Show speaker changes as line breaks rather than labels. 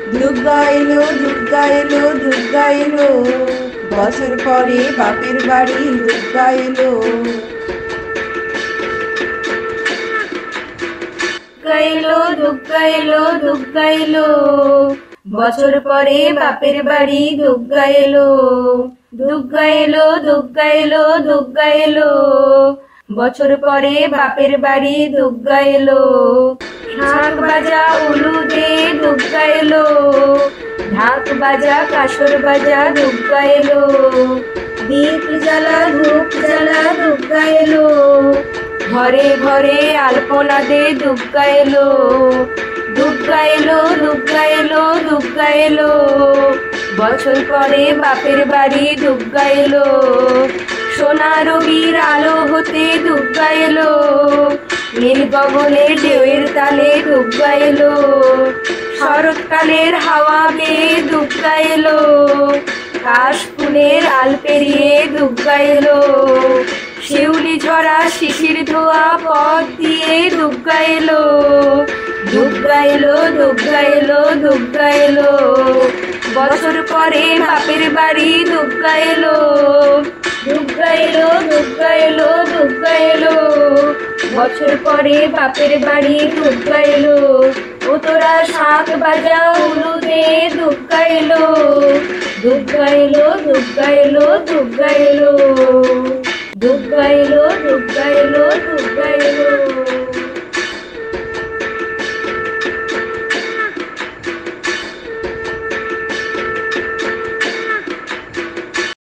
দুর্গা এলো দুর্গা এলো দুর্গা এলো, বছর পরে বাপের বাড়ি দুর্গা এলো।
এলো দুর্গা এলো দুর্গা এলো, বছর পরে বাপের বাড়ি দুর্গা এলো। দুর্গা এলো দুর্গা এলো দুর্গা এলো, বছর পরে বাপের বাড়ি দুর্গা এলো। ঢাক বাজা উলু দে দুর্গা এলো, ঢাক বাজা কাসর বাজা দুর্গা এলো। দীপ জ্বালা ধূপ জ্বালা দুর্গা এলো, ঘরে ঘরে আলপনা দে দুর্গা এলো। দুর্গা এলো দুর্গা এলো দুর্গা এলো, বছর পরে বাপের বাড়ি দুর্গা এলো। সোনা রবির আলো হতে দুর্গা এলো, নীল গগনে ঢেউয়ের তালে দুর্গা এলো। শরৎকালের হাওয়া বেয়ে দুর্গা এলো, কাশ ফুলের আল পেরিয়ে দুর্গা এলো। শিউলি ঝরা শিশির ধোয়া পথ দিয়ে দুর্গা এলো। দুর্গা এলো দুর্গা এলো দুর্গা এলো, বছর পরে বাপের বাড়ি দুর্গা এলো। দুর্গা এলো দুর্গা এলো দুর্গা এলো, বছর পরে বাপের বাড়ি দুর্গা এলো। ও তোরা শাক বাজা উলু দে দুর্গা এলো। দুর্গা এলো দুর্গা এলো দুর্গা এলো, দুর্গা